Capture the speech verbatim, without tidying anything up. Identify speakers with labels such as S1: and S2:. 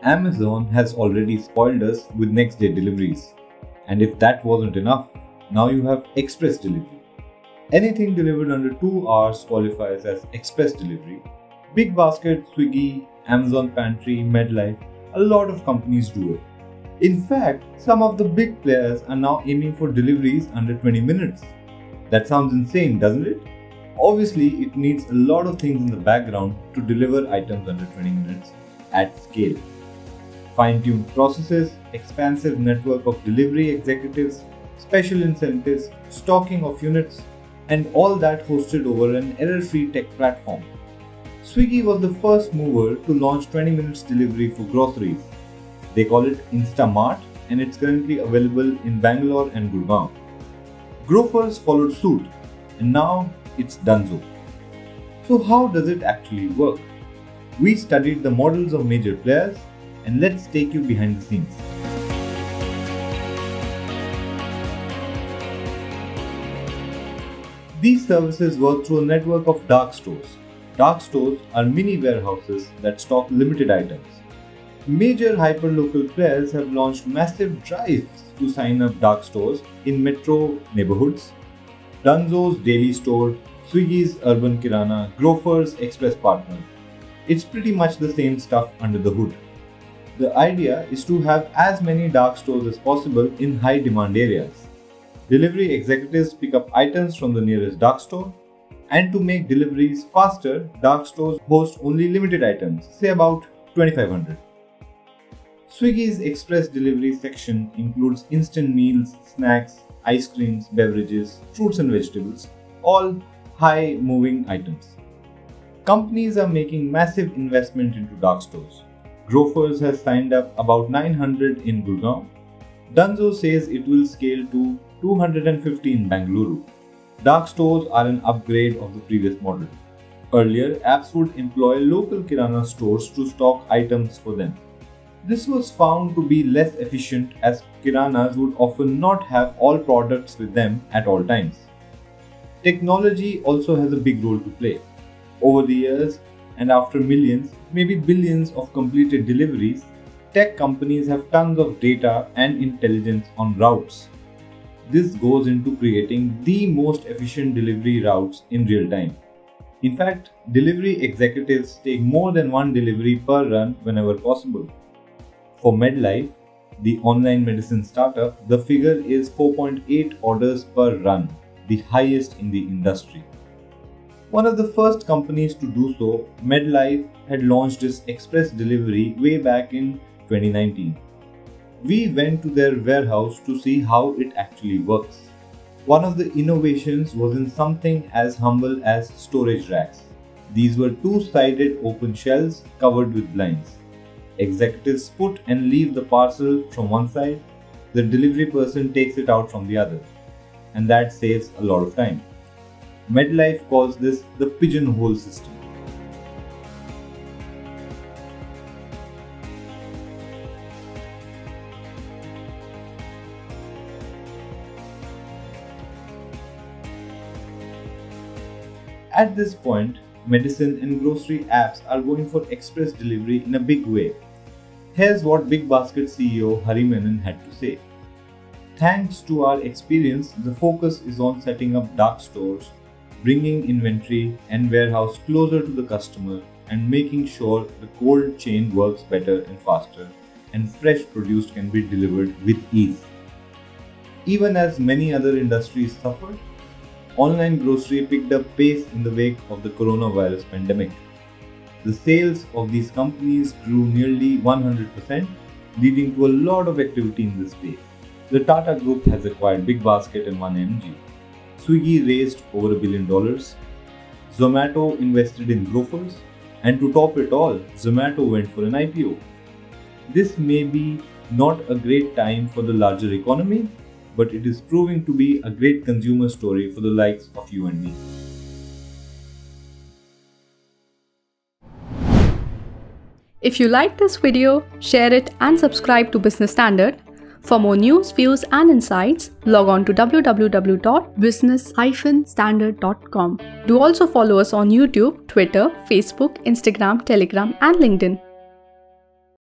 S1: Amazon has already spoiled us with next day deliveries. And if that wasn't enough, now you have express delivery. Anything delivered under two hours qualifies as express delivery. BigBasket, Swiggy, Amazon Pantry, MedLife, a lot of companies do it. In fact, some of the big players are now aiming for deliveries under twenty minutes. That sounds insane, doesn't it? Obviously, it needs a lot of things in the background to deliver items under twenty minutes at scale. Fine-tuned processes, expansive network of delivery executives, special incentives, stocking of units, and all that hosted over an error-free tech platform. Swiggy was the first mover to launch twenty minutes delivery for groceries. They call it Instamart, and it's currently available in Bangalore and Gurgaon. Grofers followed suit, and now it's Dunzo. So how does it actually work? We studied the models of major players, and let's take you behind the scenes. These services work through a network of dark stores. Dark stores are mini warehouses that stock limited items. Major hyperlocal players have launched massive drives to sign up dark stores in metro neighborhoods. Dunzo's Daily Store, Swiggy's Urban Kirana, Grofers Express Partner. It's pretty much the same stuff under the hood. The idea is to have as many dark stores as possible in high demand areas. Delivery executives pick up items from the nearest dark store, and to make deliveries faster, dark stores host only limited items, say about twenty-five hundred. Swiggy's express delivery section includes instant meals, snacks, ice creams, beverages, fruits and vegetables, all high moving items. Companies are making massive investment into dark stores. Grofers has signed up about nine hundred in Gurgaon. Dunzo says it will scale to two hundred fifty in Bengaluru. Dark stores are an upgrade of the previous model. Earlier, apps would employ local Kirana stores to stock items for them. This was found to be less efficient as Kiranas would often not have all products with them at all times. Technology also has a big role to play. Over the years, and after millions, maybe billions of completed deliveries, tech companies have tons of data and intelligence on routes. This goes into creating the most efficient delivery routes in real time. In fact, delivery executives take more than one delivery per run whenever possible. For MedLife, the online medicine startup, the figure is four point eight orders per run, the highest in the industry. One of the first companies to do so, MedLife, had launched its express delivery way back in twenty nineteen. We went to their warehouse to see how it actually works. One of the innovations was in something as humble as storage racks. These were two-sided open shelves covered with blinds. Executives put and leave the parcel from one side, the delivery person takes it out from the other, and that saves a lot of time. MedLife calls this the pigeonhole system. At this point, medicine and grocery apps are going for express delivery in a big way. Here's what BigBasket C E O Hari Menon had to say. Thanks to our experience, the focus is on setting up dark stores, bringing inventory and warehouse closer to the customer, and making sure the cold chain works better and faster, and fresh produce can be delivered with ease. Even as many other industries suffered, online grocery picked up pace in the wake of the coronavirus pandemic. The sales of these companies grew nearly one hundred percent, leading to a lot of activity in this space. The Tata Group has acquired BigBasket and one M G. Swiggy raised over a billion dollars. Zomato invested in Grofers, and to top it all, Zomato went for an I P O. This may be not a great time for the larger economy, but it is proving to be a great consumer story for the likes of you and me.
S2: If you like this video, share it and subscribe to Business Standard. For more news, views and insights, log on to w w w dot business dash standard dot com. Do also follow us on YouTube, Twitter, Facebook, Instagram, Telegram and LinkedIn.